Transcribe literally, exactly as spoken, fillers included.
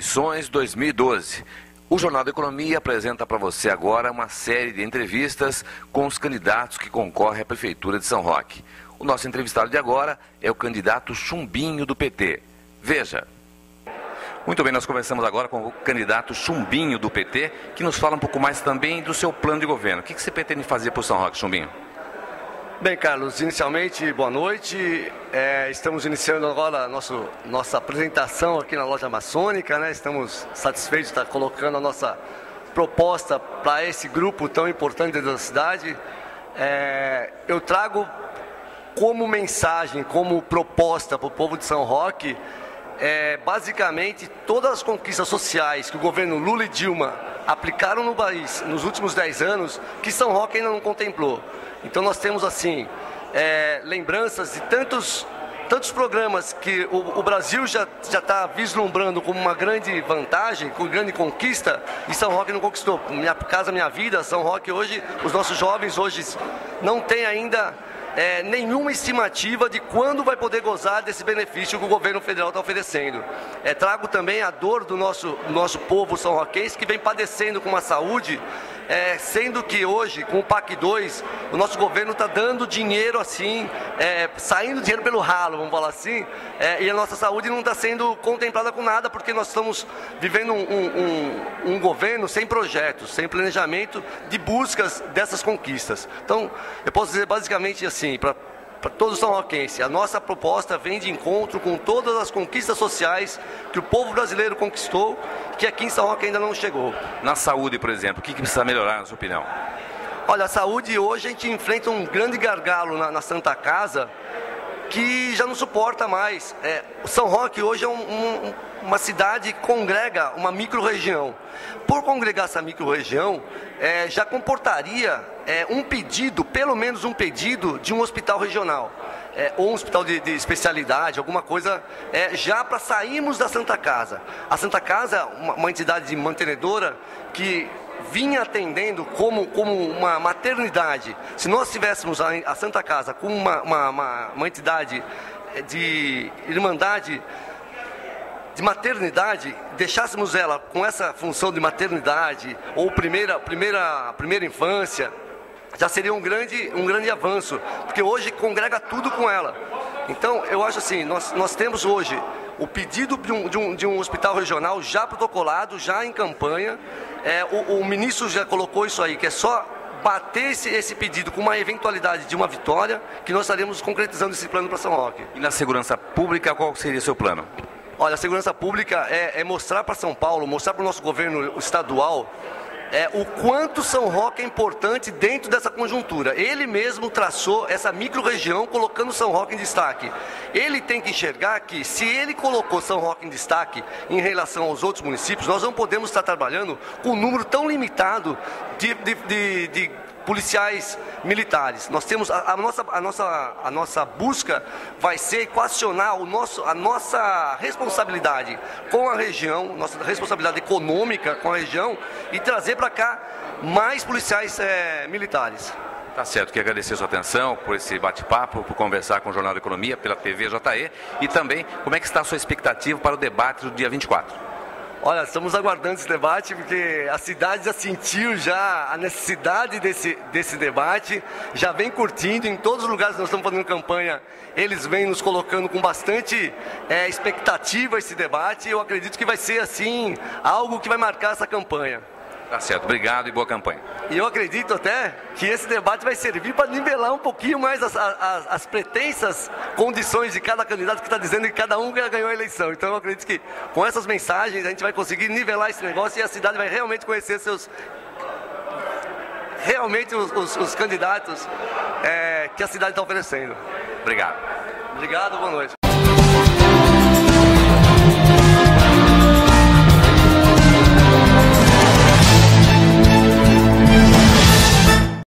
Eleições dois mil e doze. O Jornal da Economia apresenta para você agora uma série de entrevistas com os candidatos que concorrem à Prefeitura de São Roque. O nosso entrevistado de agora é o candidato Chumbinho do P T. Veja. Muito bem, nós conversamos agora com o candidato Chumbinho do P T, que nos fala um pouco mais também do seu plano de governo. O que você pretende fazer por São Roque, Chumbinho? Bem, Carlos, inicialmente, boa noite. É, estamos iniciando agora nosso, nossa apresentação aqui na loja maçônica, né? Estamos satisfeitos de estar colocando a nossa proposta para esse grupo tão importante da cidade. É, eu trago como mensagem, como proposta para o povo de São Roque, é, basicamente todas as conquistas sociais que o governo Lula e Dilma aplicaram no país nos últimos dez anos, que São Roque ainda não contemplou. Então nós temos assim, é, lembranças de tantos, tantos programas que o, o Brasil já já está vislumbrando como uma grande vantagem, como grande conquista, e São Roque não conquistou. Minha Casa Minha Vida, São Roque hoje, os nossos jovens hoje não têm ainda é, nenhuma estimativa de quando vai poder gozar desse benefício que o governo federal está oferecendo. É, trago também a dor do nosso, do nosso povo são-roquense, que vem padecendo com uma saúde, É, sendo que hoje, com o P A C dois, o nosso governo está dando dinheiro assim, é, saindo dinheiro pelo ralo, vamos falar assim, é, e a nossa saúde não está sendo contemplada com nada, porque nós estamos vivendo um, um, um, um governo sem projetos, sem planejamento de buscas dessas conquistas. Então, eu posso dizer basicamente assim, para para todos os são-roquenses, a nossa proposta vem de encontro com todas as conquistas sociais que o povo brasileiro conquistou, que aqui em São Roque ainda não chegou. Na saúde, por exemplo, o que, que precisa melhorar, na sua opinião? Olha, a saúde hoje a gente enfrenta um grande gargalo na, na Santa Casa, que já não suporta mais. É, São Roque hoje é um, um, uma cidade que congrega uma micro-região. Por congregar essa micro-região, é, já comportaria é, um pedido, pelo menos um pedido, de um hospital regional. É, ou um hospital de, de especialidade, alguma coisa, é, já para sairmos da Santa Casa. A Santa Casa, uma, uma entidade mantenedora que vinha atendendo como, como uma maternidade. Se nós tivéssemos a, a Santa Casa como uma, uma, uma, uma entidade de irmandade, de maternidade, deixássemos ela com essa função de maternidade, ou primeira, primeira, primeira infância, já seria um grande, um grande avanço, porque hoje congrega tudo com ela. Então, eu acho assim, nós, nós temos hoje o pedido de um, de, um, de um hospital regional já protocolado, já em campanha. É, o, o ministro já colocou isso aí, que é só bater esse, esse pedido com uma eventualidade de uma vitória, que nós estaremos concretizando esse plano para São Roque. E na segurança pública, qual seria o seu plano? Olha, a segurança pública é, é mostrar para São Paulo, mostrar para o nosso governo estadual, É, o quanto São Roque é importante dentro dessa conjuntura. Ele mesmo traçou essa micro-região colocando São Roque em destaque. Ele tem que enxergar que, se ele colocou São Roque em destaque em relação aos outros municípios, nós não podemos estar trabalhando com um número tão limitado de, de, de, de policiais militares. Nós temos a, a, nossa, a, nossa, a nossa busca vai ser equacionar o nosso, a nossa responsabilidade com a região, nossa responsabilidade econômica com a região, e trazer para cá mais policiais é, militares. Tá certo, quero agradecer a sua atenção por esse bate-papo, por conversar com o Jornal da Economia, pela T V J E, e também como é que está a sua expectativa para o debate do dia vinte e quatro. Olha, estamos aguardando esse debate porque a cidade já sentiu já a necessidade desse, desse debate, já vem curtindo em todos os lugares que nós estamos fazendo campanha, eles vêm nos colocando com bastante é, expectativa esse debate, e eu acredito que vai ser assim, algo que vai marcar essa campanha. Tá certo, obrigado e boa campanha. E eu acredito até que esse debate vai servir para nivelar um pouquinho mais as, as, as pretensas condições de cada candidato, que está dizendo que cada um ganhou a eleição. Então eu acredito que com essas mensagens a gente vai conseguir nivelar esse negócio, e a cidade vai realmente conhecer seus realmente os, os, os candidatos é, que a cidade está oferecendo. Obrigado. Obrigado, boa noite.